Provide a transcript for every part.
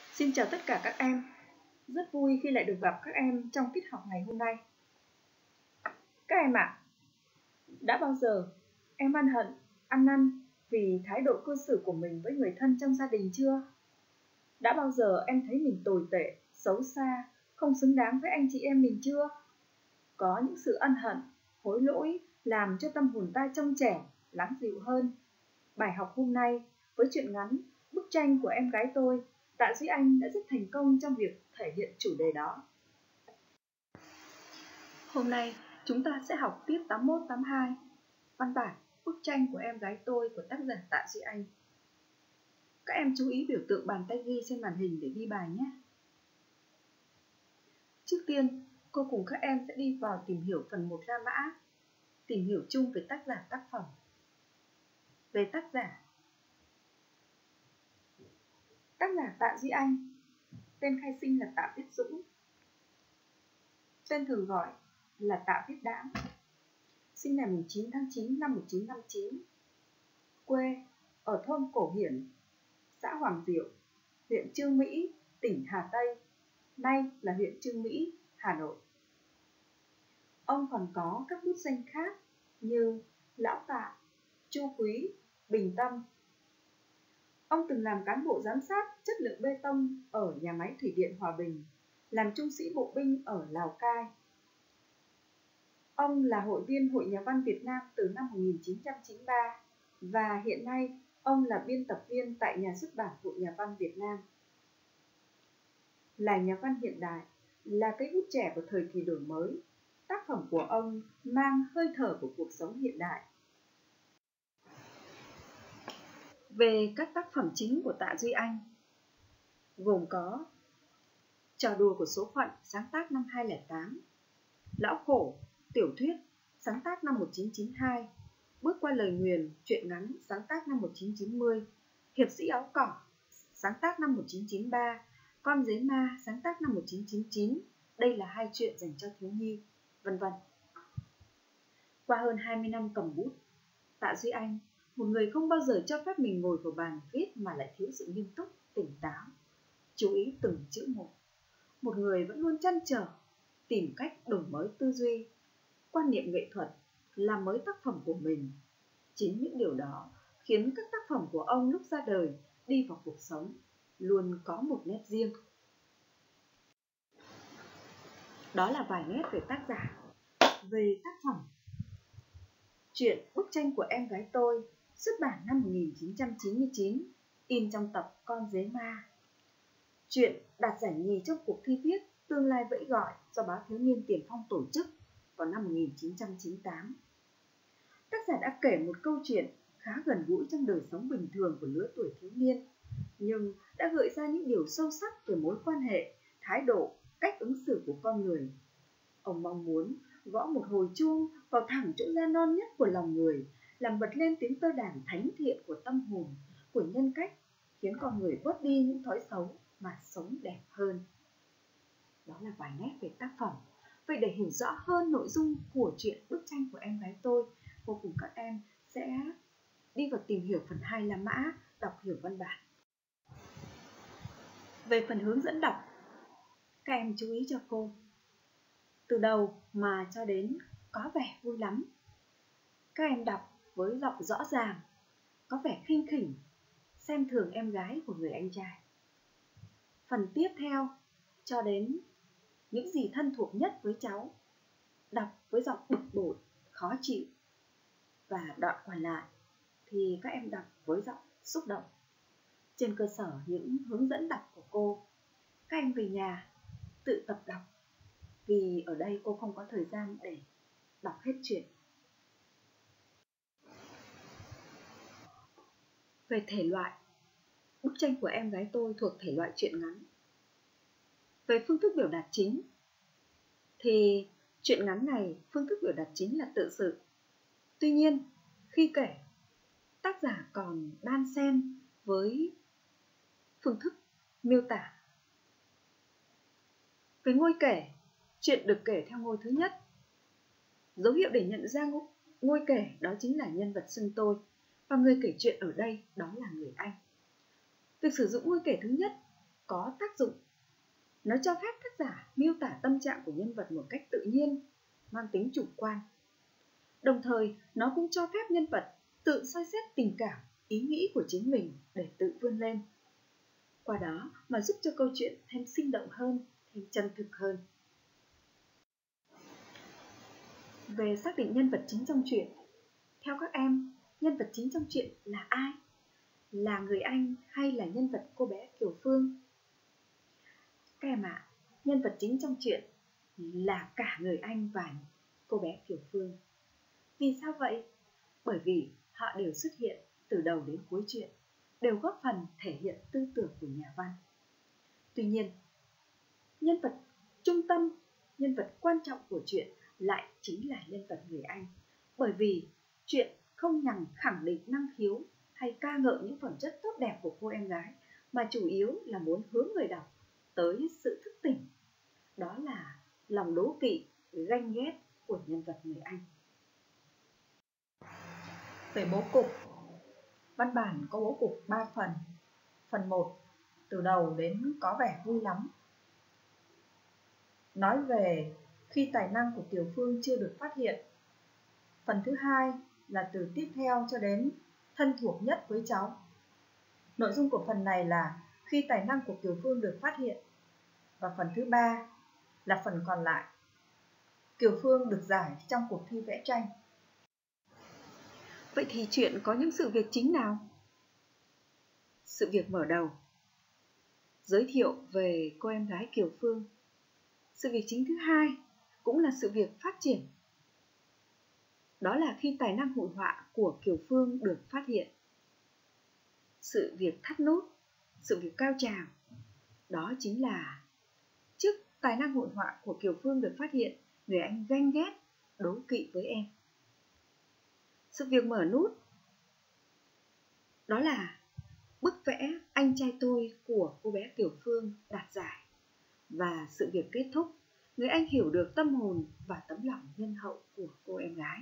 Xin chào tất cả các em. Rất vui khi lại được gặp các em trong tiết học ngày hôm nay. Các em ạ, đã bao giờ em ăn hận, ăn năn vì thái độ cư xử của mình với người thân trong gia đình chưa? Đã bao giờ em thấy mình tồi tệ, xấu xa, không xứng đáng với anh chị em mình chưa? Có những sự ân hận, hối lỗi làm cho tâm hồn ta trong trẻ, lắng dịu hơn. Bài học hôm nay với truyện ngắn Bức tranh của em gái tôi, Tạ Duy Anh đã rất thành công trong việc thể hiện chủ đề đó. Hôm nay chúng ta sẽ học tiết 81-82, văn bản Bức tranh của em gái tôi của tác giả Tạ Duy Anh. Các em chú ý biểu tượng bàn tay ghi trên màn hình để ghi bài nhé. Trước tiên, cô cùng các em sẽ đi vào tìm hiểu phần 1 La Mã, tìm hiểu chung về tác giả tác phẩm. Về tác giả Tạ Duy Anh, tên khai sinh là Tạ Viết Dũng, tên thường gọi là Tạ Viết Đãng, sinh ngày 9 tháng 9 năm 1959, quê ở thôn Cổ Hiển, xã Hoàng Diệu, huyện Chương Mỹ, tỉnh Hà Tây, nay là huyện Chương Mỹ, Hà Nội. Ông còn có các bút danh khác như Lão Tạ, Chu Quý, Bình Tâm. Ông từng làm cán bộ giám sát chất lượng bê tông ở nhà máy thủy điện Hòa Bình, làm trung sĩ bộ binh ở Lào Cai. Ông là hội viên Hội Nhà văn Việt Nam từ năm 1993 và hiện nay ông là biên tập viên tại Nhà xuất bản Hội Nhà văn Việt Nam. Là nhà văn hiện đại, là cây bút trẻ của thời kỳ đổi mới, tác phẩm của ông mang hơi thở của cuộc sống hiện đại. Về các tác phẩm chính của Tạ Duy Anh, gồm có Trò đùa của số phận, sáng tác năm 2008, Lão Khổ, tiểu thuyết, sáng tác năm 1992, Bước qua lời nguyền, truyện ngắn, sáng tác năm 1990, Hiệp sĩ áo cỏ, sáng tác năm 1993, Con dế ma, sáng tác năm 1999, đây là 2 truyện dành cho thiếu nhi, vân vân. Qua hơn 20 năm cầm bút, Tạ Duy Anh, một người không bao giờ cho phép mình ngồi vào bàn viết mà lại thiếu sự nghiêm túc, tỉnh táo, chú ý từng chữ một. Một người vẫn luôn trăn trở, tìm cách đổi mới tư duy, quan niệm nghệ thuật, làm mới tác phẩm của mình. Chính những điều đó khiến các tác phẩm của ông lúc ra đời, đi vào cuộc sống, luôn có một nét riêng. Đó là vài nét về tác giả. Về tác phẩm, truyện Bức tranh của em gái tôi xuất bản năm 1999, in trong tập Con dế ma. Truyện đạt giải nhì trong cuộc thi viết Tương lai vẫy gọi do báo Thiếu niên Tiền Phong tổ chức vào năm 1998. Tác giả đã kể một câu chuyện khá gần gũi trong đời sống bình thường của lứa tuổi thiếu niên, nhưng đã gợi ra những điều sâu sắc về mối quan hệ, thái độ, cách ứng xử của con người. Ông mong muốn gõ một hồi chuông vào thẳng chỗ da non nhất của lòng người, làm bật lên tiếng tơ đàn thánh thiện của tâm hồn, của nhân cách, khiến con người bớt đi những thói xấu mà sống đẹp hơn. Đó là vài nét về tác phẩm. Vậy để hiểu rõ hơn nội dung của truyện Bức tranh của em gái tôi, cô cùng các em sẽ đi vào tìm hiểu phần 2 La Mã, đọc hiểu văn bản. Về phần hướng dẫn đọc, các em chú ý cho cô. Từ đầu mà cho đến có vẻ vui lắm. Các em đọc với giọng rõ ràng, có vẻ khinh khỉnh, xem thường em gái của người anh trai. Phần tiếp theo cho đến những gì thân thuộc nhất với cháu, đọc với giọng bực bội, khó chịu. Và đoạn còn lại thì các em đọc với giọng xúc động. Trên cơ sở những hướng dẫn đọc của cô, các em về nhà tự tập đọc, vì ở đây cô không có thời gian để đọc hết chuyện. Về thể loại, Bức tranh của em gái tôi thuộc thể loại truyện ngắn. Về phương thức biểu đạt chính thì truyện ngắn này phương thức biểu đạt chính là tự sự. Tuy nhiên, khi kể, tác giả còn đan xen với phương thức miêu tả. Về ngôi kể, chuyện được kể theo ngôi thứ nhất. Dấu hiệu để nhận ra ngôi kể đó chính là nhân vật xưng tôi, và người kể chuyện ở đây đó là người anh. Việc sử dụng ngôi kể thứ nhất có tác dụng. Nó cho phép tác giả miêu tả tâm trạng của nhân vật một cách tự nhiên, mang tính chủ quan. Đồng thời, nó cũng cho phép nhân vật tự soi xét tình cảm, ý nghĩ của chính mình để tự vươn lên. Qua đó mà giúp cho câu chuyện thêm sinh động hơn, thêm chân thực hơn. Về xác định nhân vật chính trong truyện, theo các em, nhân vật chính trong truyện là ai? Là người anh hay là nhân vật cô bé Kiều Phương? Các em ạ, nhân vật chính trong truyện là cả người anh và cô bé Kiều Phương. Vì sao vậy? Bởi vì họ đều xuất hiện từ đầu đến cuối truyện, đều góp phần thể hiện tư tưởng của nhà văn. Tuy nhiên, nhân vật trung tâm, nhân vật quan trọng của truyện lại chính là nhân vật người anh. Bởi vì truyện không nhằm khẳng định năng khiếu hay ca ngợi những phẩm chất tốt đẹp của cô em gái, mà chủ yếu là muốn hướng người đọc tới sự thức tỉnh. Đó là lòng đố kỵ, ganh ghét của nhân vật người anh. Về bố cục, văn bản có bố cục 3 phần. Phần 1, từ đầu đến có vẻ vui lắm, nói về khi tài năng của Kiều Phương chưa được phát hiện. Phần thứ 2 là từ tiếp theo cho đến thân thuộc nhất với cháu. Nội dung của phần này là khi tài năng của Kiều Phương được phát hiện. Và phần thứ 3 là phần còn lại, Kiều Phương được giải trong cuộc thi vẽ tranh. Vậy thì truyện có những sự việc chính nào? Sự việc mở đầu, giới thiệu về cô em gái Kiều Phương. Sự việc chính thứ 2 cũng là sự việc phát triển. Đó là khi tài năng hội họa của Kiều Phương được phát hiện. Sự việc thắt nút, sự việc cao trào, đó chính là trước tài năng hội họa của Kiều Phương được phát hiện, người anh ganh ghét, đố kỵ với em. Sự việc mở nút, đó là bức vẽ Anh trai tôi của cô bé Kiều Phương đạt giải. Và sự việc kết thúc, người anh hiểu được tâm hồn và tấm lòng nhân hậu của cô em gái.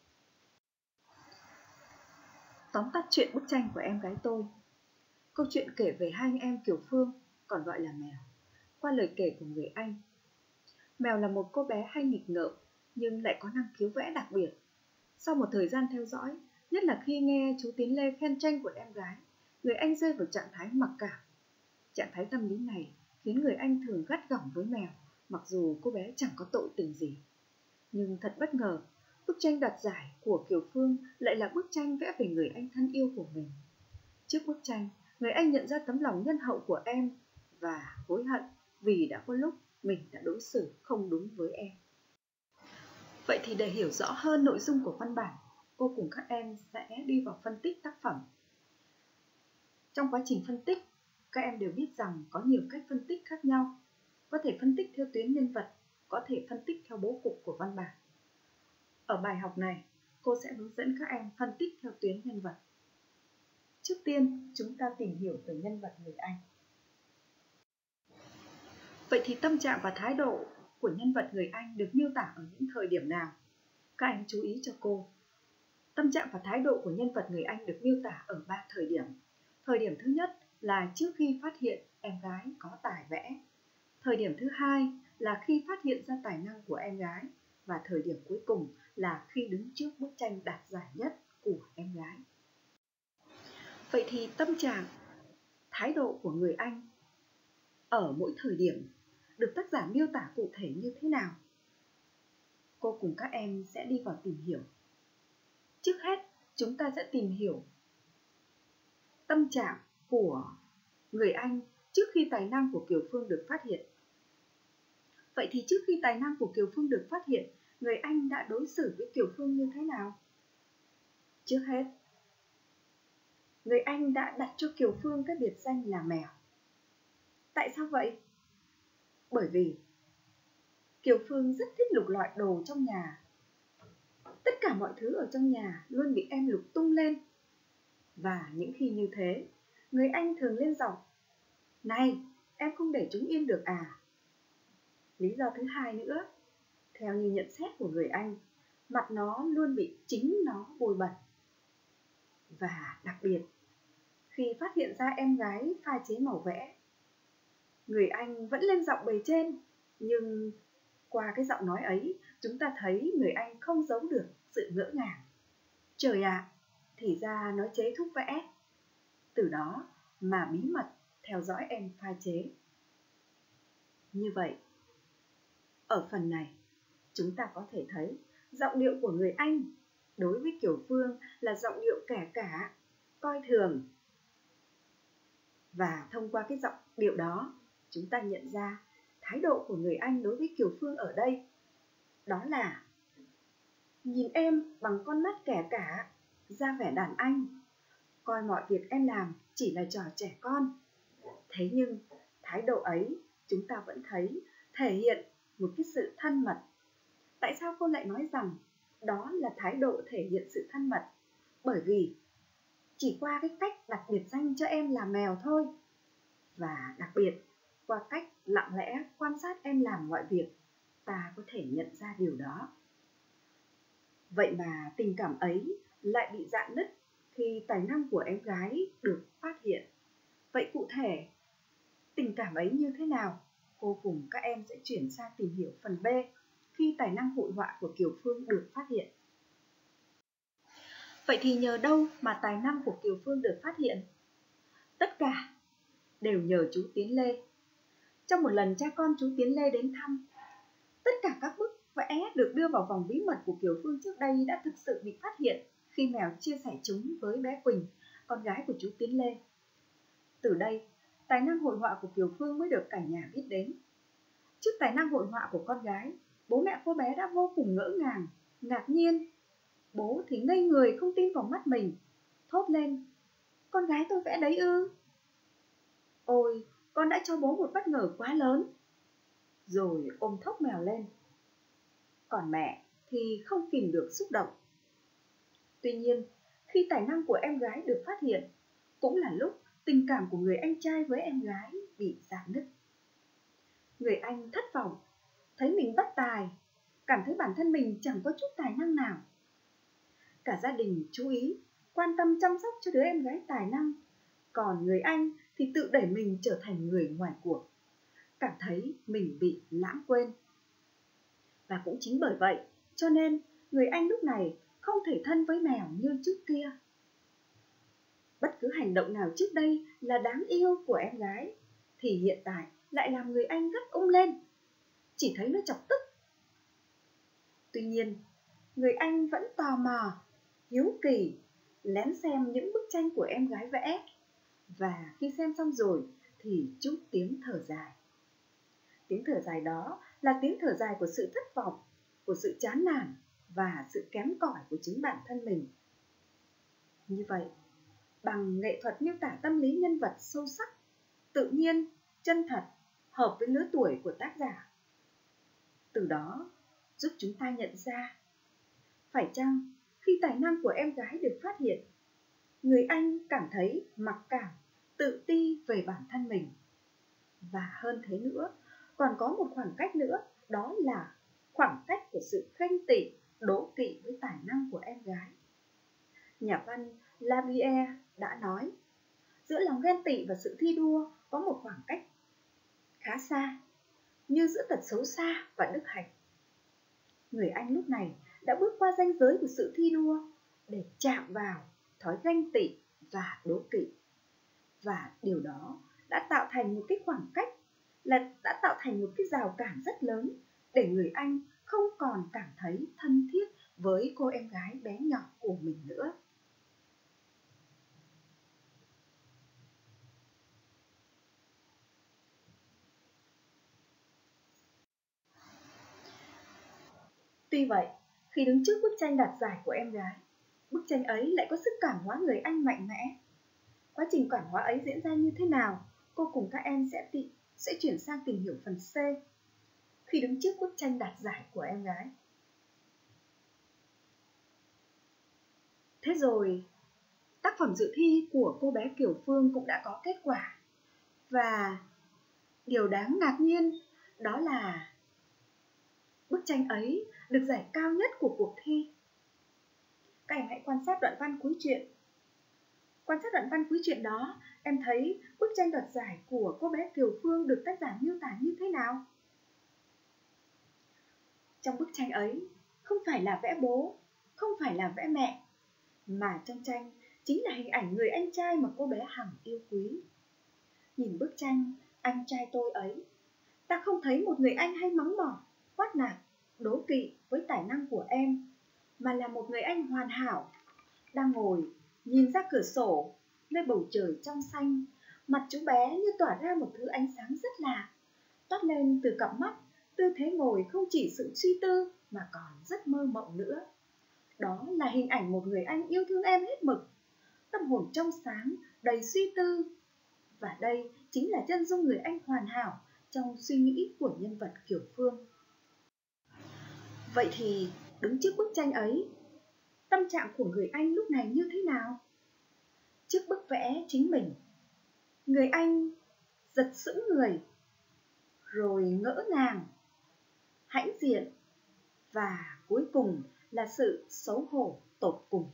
Tóm tắt chuyện bức tranh của em gái tôi. Câu chuyện kể về hai anh em Kiều Phương, còn gọi là Mèo, qua lời kể của người anh. Mèo là một cô bé hay nghịch ngợm, nhưng lại có năng khiếu vẽ đặc biệt. Sau một thời gian theo dõi, nhất là khi nghe chú Tiến Lê khen tranh của em gái, người anh rơi vào trạng thái mặc cảm. Trạng thái tâm lý này khiến người anh thường gắt gỏng với Mèo, mặc dù cô bé chẳng có tội tình gì. Nhưng thật bất ngờ, bức tranh đoạt giải của Kiều Phương lại là bức tranh vẽ về người anh thân yêu của mình. Trước bức tranh, người anh nhận ra tấm lòng nhân hậu của em và hối hận vì đã có lúc mình đã đối xử không đúng với em. Vậy thì để hiểu rõ hơn nội dung của văn bản, cô cùng các em sẽ đi vào phân tích tác phẩm. Trong quá trình phân tích, các em đều biết rằng có nhiều cách phân tích khác nhau. Có thể phân tích theo tuyến nhân vật, có thể phân tích theo bố cục của văn bản. Ở bài học này, cô sẽ hướng dẫn các em phân tích theo tuyến nhân vật. Trước tiên, chúng ta tìm hiểu về nhân vật người anh. Vậy thì tâm trạng và thái độ của nhân vật người anh được miêu tả ở những thời điểm nào? Các em chú ý cho cô. Tâm trạng và thái độ của nhân vật người anh được miêu tả ở 3 thời điểm. Thời điểm thứ nhất là trước khi phát hiện em gái có tài vẽ. Thời điểm thứ hai là khi phát hiện ra tài năng của em gái. Và thời điểm cuối cùng là khi đứng trước bức tranh đạt giải nhất của em gái. Vậy thì tâm trạng, thái độ của người anh ở mỗi thời điểm được tác giả miêu tả cụ thể như thế nào? Cô cùng các em sẽ đi vào tìm hiểu. Trước hết, chúng ta sẽ tìm hiểu tâm trạng của người anh trước khi tài năng của Kiều Phương được phát hiện. Vậy thì trước khi tài năng của Kiều Phương được phát hiện, người anh đã đối xử với Kiều Phương như thế nào? Trước hết, người anh đã đặt cho Kiều Phương cái biệt danh là Mèo. Tại sao vậy? Bởi vì Kiều Phương rất thích lục lọi đồ trong nhà. Tất cả mọi thứ ở trong nhà luôn bị em lục tung lên. Và những khi như thế, người anh thường lên giọng: "Này, em không để chúng yên được à?" Lý do thứ hai nữa, theo như nhận xét của người anh, mặt nó luôn bị chính nó bôi bẩn. Và đặc biệt, khi phát hiện ra em gái pha chế màu vẽ, Người anh vẫn lên giọng bề trên, nhưng qua cái giọng nói ấy, chúng ta thấy người anh không giấu được sự ngỡ ngàng. Trời ạ, thì ra nó chế thuốc vẽ. Từ đó mà bí mật theo dõi em pha chế. Như vậy, ở phần này, chúng ta có thể thấy giọng điệu của người anh đối với Kiều Phương là giọng điệu kẻ cả, coi thường. Và thông qua cái giọng điệu đó, chúng ta nhận ra thái độ của người anh đối với Kiều Phương ở đây. Đó là nhìn em bằng con mắt kẻ cả, ra vẻ đàn anh, coi mọi việc em làm chỉ là trò trẻ con. Thế nhưng thái độ ấy chúng ta vẫn thấy thể hiện một cái sự thân mật. Tại sao cô lại nói rằng đó là thái độ thể hiện sự thân mật? Bởi vì chỉ qua cái cách đặt biệt danh cho em là mèo thôi, và đặc biệt qua cách lặng lẽ quan sát em làm mọi việc, ta có thể nhận ra điều đó. Vậy mà tình cảm ấy lại bị rạn nứt khi tài năng của em gái được phát hiện. Vậy cụ thể, tình cảm ấy như thế nào? Cô cùng các em sẽ chuyển sang tìm hiểu phần B khi tài năng hội họa của Kiều Phương được phát hiện. Vậy thì nhờ đâu mà tài năng của Kiều Phương được phát hiện? Tất cả đều nhờ chú Tiến Lê. Trong một lần cha con chú Tiến Lê đến thăm, tất cả các bức vẽ được đưa vào vòng bí mật của Kiều Phương trước đây đã thực sự bị phát hiện khi mèo chia sẻ chúng với bé Quỳnh, con gái của chú Tiến Lê. Từ đây, tài năng hội họa của Kiều Phương mới được cả nhà biết đến. Trước tài năng hội họa của con gái, bố mẹ cô bé đã vô cùng ngỡ ngàng, ngạc nhiên. Bố thì ngây người không tin vào mắt mình, thốt lên: "Con gái tôi vẽ đấy ư?" "Ôi, con đã cho bố một bất ngờ quá lớn." Rồi ôm thốc mèo lên. Còn mẹ thì không kìm được xúc động. Tuy nhiên, khi tài năng của em gái được phát hiện, cũng là lúc tình cảm của người anh trai với em gái bị rạn nứt. Người anh thất vọng, thấy mình bất tài, cảm thấy bản thân mình chẳng có chút tài năng nào. Cả gia đình chú ý, quan tâm chăm sóc cho đứa em gái tài năng, còn người anh thì tự đẩy mình trở thành người ngoài cuộc, cảm thấy mình bị lãng quên. Và cũng chính bởi vậy, cho nên người anh lúc này không thể thân với mèo như trước kia. Bất cứ hành động nào trước đây là đáng yêu của em gái, thì hiện tại lại làm người anh gắt lên, chỉ thấy nó chọc tức. Tuy nhiên, người anh vẫn tò mò, hiếu kỳ, lén xem những bức tranh của em gái vẽ. Và khi xem xong rồi thì trút tiếng thở dài. Tiếng thở dài đó là tiếng thở dài của sự thất vọng, của sự chán nản và sự kém cỏi của chính bản thân mình. Như vậy, bằng nghệ thuật miêu tả tâm lý nhân vật sâu sắc, tự nhiên, chân thật, hợp với lứa tuổi của tác giả, từ đó giúp chúng ta nhận ra, phải chăng khi tài năng của em gái được phát hiện, người anh cảm thấy mặc cảm, tự ti về bản thân mình. Và hơn thế nữa, còn có một khoảng cách nữa, đó là khoảng cách của sự ganh tị, đố kỵ với tài năng của em gái. Nhà văn Lavier đã nói, giữa lòng ghen tị và sự thi đua có một khoảng cách khá xa, như giữa tật xấu xa và đức hạnh. Người anh lúc này đã bước qua ranh giới của sự thi đua để chạm vào thói ganh tị và đố kỵ. Và điều đó đã tạo thành một cái khoảng cách, đã tạo thành một cái rào cản rất lớn để người anh không còn cảm thấy thân thiết với cô em gái bé nhỏ của mình nữa. Tuy vậy, khi đứng trước bức tranh đạt giải của em gái, bức tranh ấy lại có sức cảm hóa người anh mạnh mẽ. Quá trình cảm hóa ấy diễn ra như thế nào? Cô cùng các em sẽ chuyển sang tìm hiểu phần C. Khi đứng trước bức tranh đạt giải của em gái. Thế rồi, tác phẩm dự thi của cô bé Kiều Phương cũng đã có kết quả. Và điều đáng ngạc nhiên đó là bức tranh ấy được giải cao nhất của cuộc thi. Các em hãy quan sát đoạn văn cuối truyện. Quan sát đoạn văn cuối truyện đó, em thấy bức tranh đoạt giải của cô bé Kiều Phương được tác giả miêu tả như thế nào? Trong bức tranh ấy, không phải là vẽ bố, không phải là vẽ mẹ, mà trong tranh chính là hình ảnh người anh trai mà cô bé hằng yêu quý. Nhìn bức tranh Anh trai tôi ấy, ta không thấy một người anh hay mắng mỏ, quát nạt, đố kỵ với tài năng của em, mà là một người anh hoàn hảo, đang ngồi nhìn ra cửa sổ, nơi bầu trời trong xanh. Mặt chú bé như tỏa ra một thứ ánh sáng rất lạ, toát lên từ cặp mắt. Tư thế ngồi không chỉ sự suy tư mà còn rất mơ mộng nữa. Đó là hình ảnh một người anh yêu thương em hết mực, tâm hồn trong sáng, đầy suy tư. Và đây chính là chân dung người anh hoàn hảo trong suy nghĩ của nhân vật Kiều Phương. Vậy thì đứng trước bức tranh ấy, tâm trạng của người anh lúc này như thế nào? Trước bức vẽ chính mình, người anh giật sững người, rồi ngỡ ngàng, hãnh diện, và cuối cùng là sự xấu hổ tột cùng.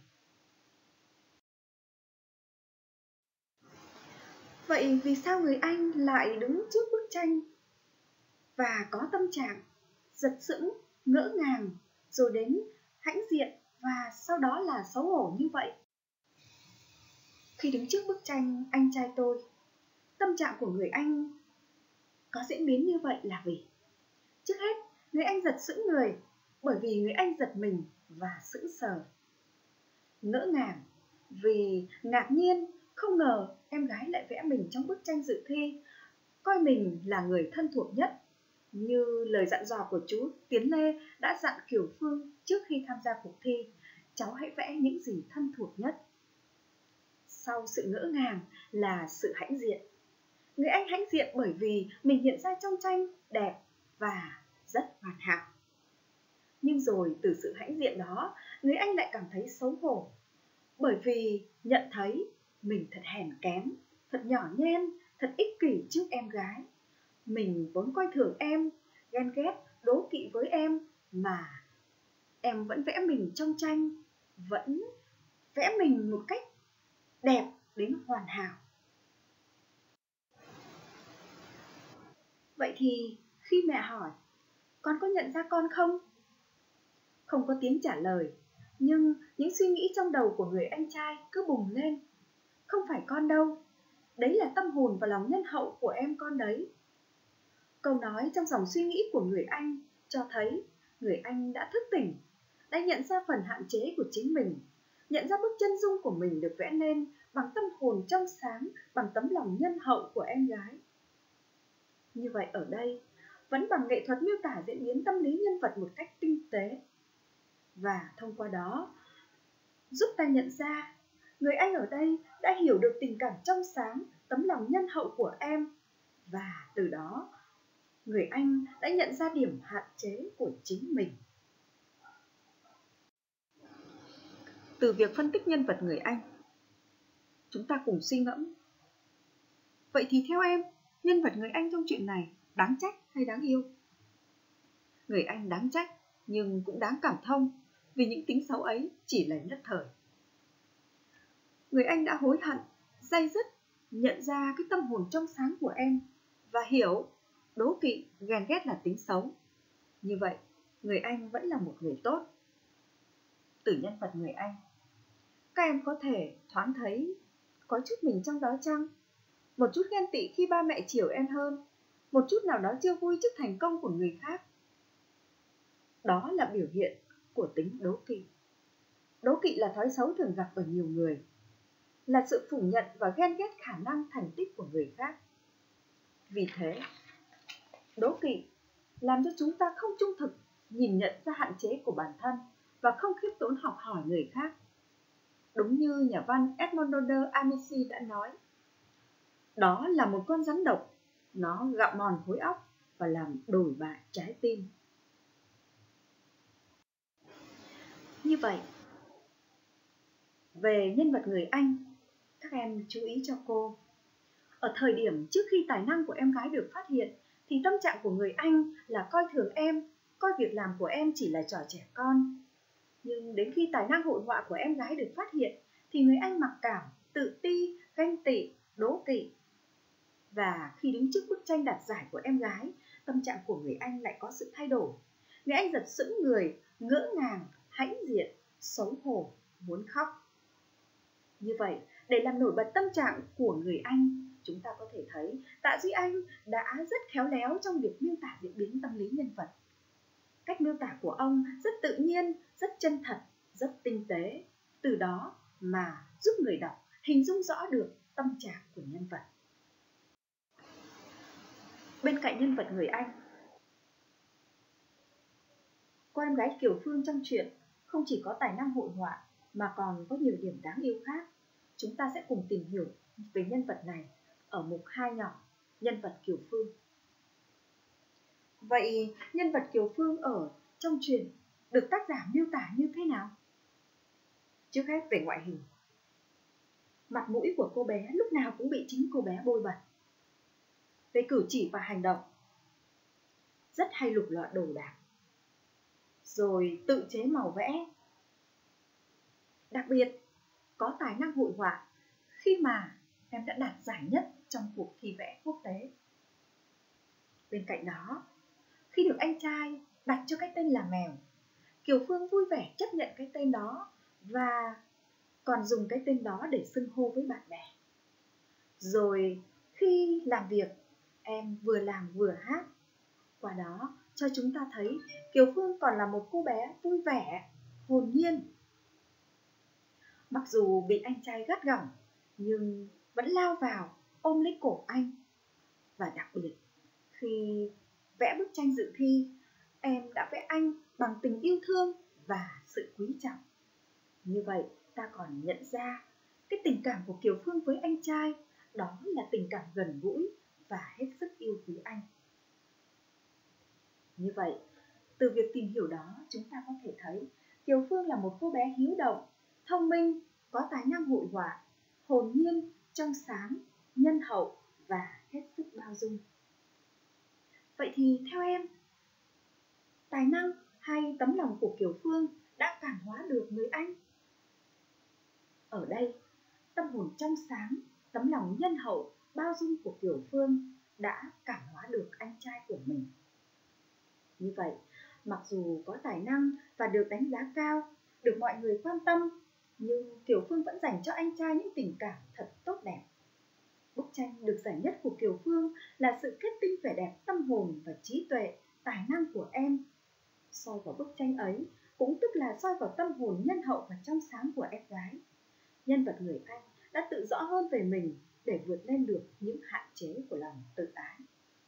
Vậy vì sao người anh lại đứng trước bức tranh và có tâm trạng giật sững, ngỡ ngàng, rồi đến hãnh diện và sau đó là xấu hổ như vậy? Khi đứng trước bức tranh Anh trai tôi, tâm trạng của người anh có diễn biến như vậy là vì trước hết, người anh giật sững người bởi vì người anh giật mình và sững sờ. Ngỡ ngàng vì ngạc nhiên, không ngờ em gái lại vẽ mình trong bức tranh dự thi, coi mình là người thân thuộc nhất, như lời dặn dò của chú Tiến Lê đã dặn Kiều Phương trước khi tham gia cuộc thi: cháu hãy vẽ những gì thân thuộc nhất. Sau sự ngỡ ngàng là sự hãnh diện. Người anh hãnh diện bởi vì mình hiện ra trong tranh đẹp và rất hoàn hảo. Nhưng rồi từ sự hãnh diện đó, người anh lại cảm thấy xấu hổ, bởi vì nhận thấy mình thật hèn kém, thật nhỏ nhen, thật ích kỷ trước em gái. Mình vốn coi thường em, ghen ghét, đố kỵ với em, mà em vẫn vẽ mình trong tranh, vẫn vẽ mình một cách đẹp đến hoàn hảo. Vậy thì khi mẹ hỏi, con có nhận ra con không? Không có tiếng trả lời, nhưng những suy nghĩ trong đầu của người anh trai cứ bùng lên. Không phải con đâu, đấy là tâm hồn và lòng nhân hậu của em con đấy. Câu nói trong dòng suy nghĩ của người anh cho thấy người anh đã thức tỉnh, đã nhận ra phần hạn chế của chính mình, nhận ra bức chân dung của mình được vẽ nên bằng tâm hồn trong sáng, bằng tấm lòng nhân hậu của em gái. Như vậy ở đây, vẫn bằng nghệ thuật miêu tả diễn biến tâm lý nhân vật một cách tinh tế, và thông qua đó giúp ta nhận ra người anh ở đây đã hiểu được tình cảm trong sáng, tấm lòng nhân hậu của em, và từ đó người anh đã nhận ra điểm hạn chế của chính mình. Từ việc phân tích nhân vật người anh, chúng ta cùng suy ngẫm. Vậy thì theo em, nhân vật người anh trong chuyện này đáng trách hay đáng yêu? Người anh đáng trách nhưng cũng đáng cảm thông, vì những tính xấu ấy chỉ là nhất thời. Người anh đã hối hận, day dứt, nhận ra cái tâm hồn trong sáng của em và hiểu đố kỵ, ghen ghét là tính xấu. Như vậy, người anh vẫn là một người tốt. Từ nhân vật người anh, các em có thể thoáng thấy có chút mình trong đó chăng? Một chút ghen tị khi ba mẹ chiều em hơn, một chút nào đó chưa vui trước thành công của người khác. Đó là biểu hiện của tính đố kỵ. Đố kỵ là thói xấu thường gặp ở nhiều người, là sự phủ nhận và ghen ghét khả năng thành tích của người khác. Vì thế, đố kỵ làm cho chúng ta không trung thực, nhìn nhận ra hạn chế của bản thân và không khiêm tốn học hỏi người khác. Đúng như nhà văn Edmondo Amici đã nói, đó là một con rắn độc, nó gặm mòn khối óc và làm đồi bại trái tim. Như vậy, về nhân vật người anh, các em chú ý cho cô. Ở thời điểm trước khi tài năng của em gái được phát hiện, thì tâm trạng của người anh là coi thường em, coi việc làm của em chỉ là trò trẻ con. Nhưng đến khi tài năng hội họa của em gái được phát hiện, thì người anh mặc cảm, tự ti, ganh tị, đố kỵ. Và khi đứng trước bức tranh đạt giải của em gái, tâm trạng của người anh lại có sự thay đổi. Người anh giật sững người, ngỡ ngàng, hãnh diện, xấu hổ, muốn khóc. Như vậy, để làm nổi bật tâm trạng của người anh, chúng ta có thể thấy Tạ Duy Anh đã rất khéo léo trong việc miêu tả diễn biến tâm lý nhân vật. Cách miêu tả của ông rất tự nhiên, rất chân thật, rất tinh tế. Từ đó mà giúp người đọc hình dung rõ được tâm trạng của nhân vật. Bên cạnh nhân vật người anh, cô em gái Kiều Phương trong truyện không chỉ có tài năng hội họa mà còn có nhiều điểm đáng yêu khác. Chúng ta sẽ cùng tìm hiểu về nhân vật này ở mục 2 nhỏ, nhân vật Kiều Phương. Vậy nhân vật Kiều Phương ở trong truyện được tác giả miêu tả như thế nào? Trước hết về ngoại hình. Mặt mũi của cô bé lúc nào cũng bị chính cô bé bôi bẩn. Về cử chỉ và hành động, rất hay lục lọi đồ đạc, rồi tự chế màu vẽ. Đặc biệt, có tài năng hội họa khi mà em đã đạt giải nhất trong cuộc thi vẽ quốc tế. Bên cạnh đó, khi được anh trai đặt cho cái tên là Mèo, Kiều Phương vui vẻ chấp nhận cái tên đó và còn dùng cái tên đó để xưng hô với bạn bè. Rồi khi làm việc, em vừa làm vừa hát. Qua đó cho chúng ta thấy Kiều Phương còn là một cô bé vui vẻ, hồn nhiên. Mặc dù bị anh trai gắt gỏng, nhưng vẫn lao vào ôm lấy cổ anh. Và đặc biệt, khi vẽ bức tranh dự thi, em đã vẽ anh bằng tình yêu thương và sự quý trọng. Như vậy, ta còn nhận ra cái tình cảm của Kiều Phương với anh trai, đó là tình cảm gần gũi và hết sức yêu quý anh. Như vậy, từ việc tìm hiểu đó, chúng ta có thể thấy Kiều Phương là một cô bé hiếu động, thông minh, có tài năng hội họa, hồn nhiên, trong sáng, nhân hậu và hết sức bao dung. Vậy thì theo em, tài năng hay tấm lòng của Kiều Phương đã cảm hóa được người anh? Ở đây, tâm hồn trong sáng, tấm lòng nhân hậu, bao dung của Kiều Phương đã cảm hóa được anh trai của mình. Như vậy, mặc dù có tài năng và được đánh giá cao, được mọi người quan tâm, nhưng Kiều Phương vẫn dành cho anh trai những tình cảm thật tốt đẹp. Bức tranh được giải nhất của Kiều Phương là sự kết tinh vẻ đẹp tâm hồn và trí tuệ, tài năng của em. Soi vào bức tranh ấy cũng tức là soi vào tâm hồn nhân hậu và trong sáng của em gái. Nhân vật người anh đã tự rõ hơn về mình để vượt lên được những hạn chế của lòng tự ái.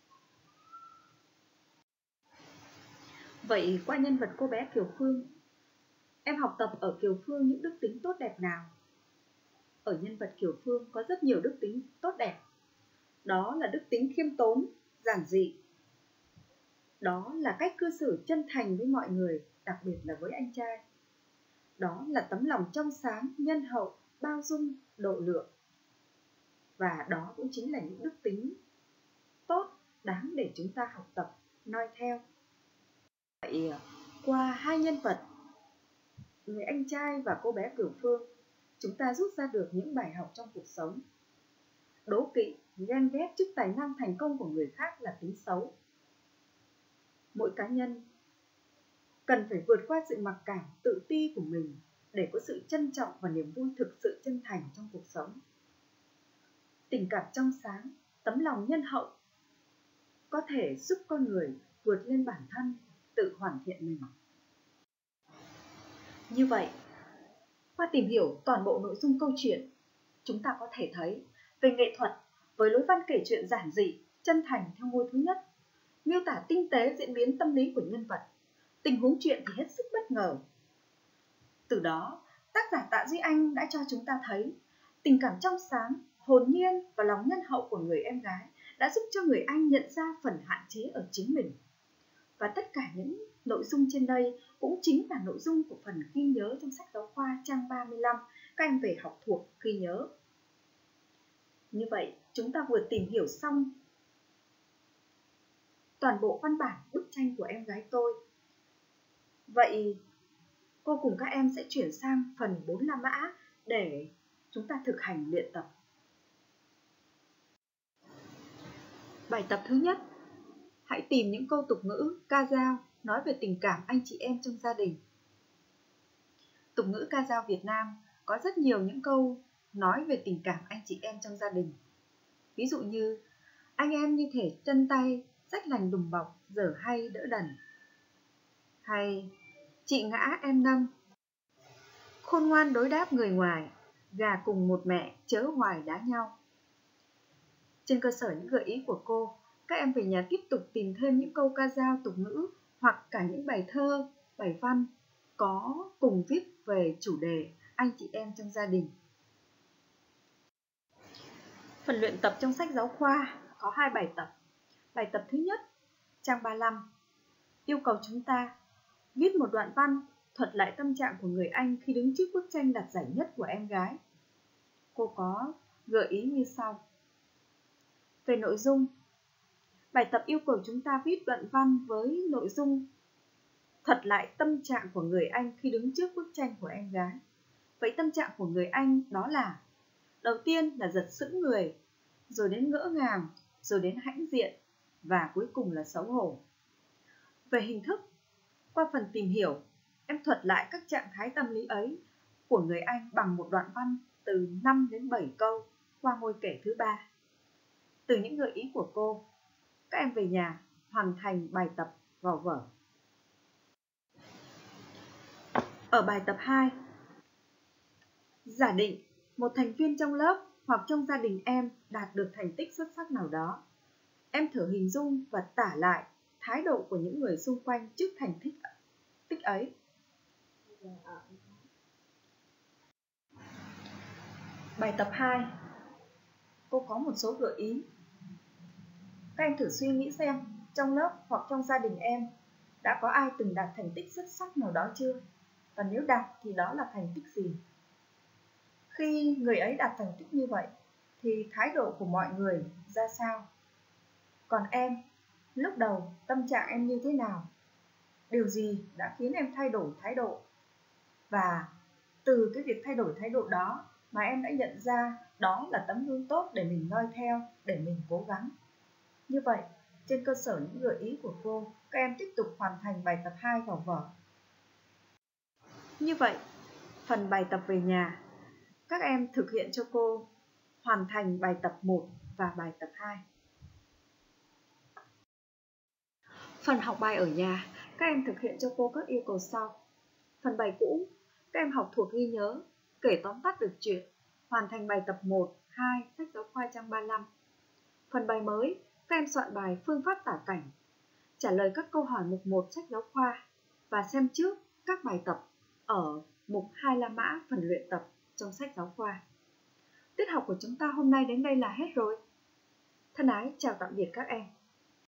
Vậy qua nhân vật cô bé Kiều Phương, em học tập ở Kiều Phương những đức tính tốt đẹp nào? Ở nhân vật Kiều Phương có rất nhiều đức tính tốt đẹp. Đó là đức tính khiêm tốn, giản dị. Đó là cách cư xử chân thành với mọi người, đặc biệt là với anh trai. Đó là tấm lòng trong sáng, nhân hậu, bao dung, độ lượng. Và đó cũng chính là những đức tính tốt, đáng để chúng ta học tập, noi theo. Vậy qua hai nhân vật, người anh trai và cô bé Kiều Phương, chúng ta rút ra được những bài học trong cuộc sống. Đố kỵ, ghen ghét trước tài năng thành công của người khác là tính xấu. Mỗi cá nhân cần phải vượt qua sự mặc cảm, tự ti của mình để có sự trân trọng và niềm vui thực sự chân thành trong cuộc sống. Tình cảm trong sáng, tấm lòng nhân hậu có thể giúp con người vượt lên bản thân, tự hoàn thiện mình. Như vậy, qua tìm hiểu toàn bộ nội dung câu chuyện, chúng ta có thể thấy về nghệ thuật với lối văn kể chuyện giản dị, chân thành theo ngôi thứ nhất, miêu tả tinh tế diễn biến tâm lý của nhân vật, tình huống chuyện thì hết sức bất ngờ. Từ đó, tác giả Tạ Duy Anh đã cho chúng ta thấy tình cảm trong sáng, hồn nhiên và lòng nhân hậu của người em gái đã giúp cho người anh nhận ra phần hạn chế ở chính mình. Và tất cả những nội dung trên đây cũng chính là nội dung của phần ghi nhớ trong sách giáo khoa trang 35, các em về học thuộc ghi nhớ. Như vậy, chúng ta vừa tìm hiểu xong toàn bộ văn bản bức tranh của em gái tôi. Vậy, cô cùng các em sẽ chuyển sang phần 4 La Mã để chúng ta thực hành luyện tập. Bài tập thứ nhất, hãy tìm những câu tục ngữ, ca dao nói về tình cảm anh chị em trong gia đình. Tục ngữ ca dao Việt Nam có rất nhiều những câu nói về tình cảm anh chị em trong gia đình. Ví dụ như anh em như thể chân tay, rách lành đùm bọc, dở hay đỡ đần. Hay chị ngã em nâng, khôn ngoan đối đáp người ngoài, gà cùng một mẹ chớ hoài đá nhau. Trên cơ sở những gợi ý của cô, các em về nhà tiếp tục tìm thêm những câu ca dao tục ngữ hoặc cả những bài thơ, bài văn có cùng viết về chủ đề anh chị em trong gia đình. Phần luyện tập trong sách giáo khoa có 2 bài tập. Bài tập thứ nhất, trang 35, yêu cầu chúng ta viết một đoạn văn thuật lại tâm trạng của người anh khi đứng trước bức tranh đạt giải nhất của em gái. Cô có gợi ý như sau. Về nội dung, bài tập yêu cầu chúng ta viết đoạn văn với nội dung thuật lại tâm trạng của người anh khi đứng trước bức tranh của em gái. Vậy tâm trạng của người anh đó là: đầu tiên là giật sững người, rồi đến ngỡ ngàng, rồi đến hãnh diện, và cuối cùng là xấu hổ. Về hình thức, qua phần tìm hiểu, em thuật lại các trạng thái tâm lý ấy của người anh bằng một đoạn văn từ 5 đến 7 câu qua ngôi kể thứ 3. Từ những gợi ý của cô, các em về nhà hoàn thành bài tập vào vở. Ở bài tập 2, giả định một thành viên trong lớp hoặc trong gia đình em đạt được thành tích xuất sắc nào đó. Em thử hình dung và tả lại thái độ của những người xung quanh trước thành tích ấy. Bài tập 2, cô có một số gợi ý. Các em thử suy nghĩ xem trong lớp hoặc trong gia đình em đã có ai từng đạt thành tích xuất sắc nào đó chưa? Và nếu đạt thì đó là thành tích gì? Khi người ấy đạt thành tích như vậy thì thái độ của mọi người ra sao? Còn em, lúc đầu tâm trạng em như thế nào? Điều gì đã khiến em thay đổi thái độ? Và từ cái việc thay đổi thái độ đó mà em đã nhận ra đó là tấm gương tốt để mình noi theo, để mình cố gắng. Như vậy, trên cơ sở những gợi ý của cô, các em tiếp tục hoàn thành bài tập 2 vào vở. Như vậy, phần bài tập về nhà, các em thực hiện cho cô hoàn thành bài tập 1 và bài tập 2. Phần học bài ở nhà, các em thực hiện cho cô các yêu cầu sau. Phần bài cũ, các em học thuộc ghi nhớ, kể tóm tắt được chuyện, hoàn thành bài tập 1, 2, sách giáo khoa trang 35. Phần bài mới, các em soạn bài phương pháp tả cảnh, trả lời các câu hỏi mục 1 sách giáo khoa và xem trước các bài tập ở mục 2 La Mã phần luyện tập trong sách giáo khoa. Tiết học của chúng ta hôm nay đến đây là hết rồi. Thân ái chào tạm biệt các em.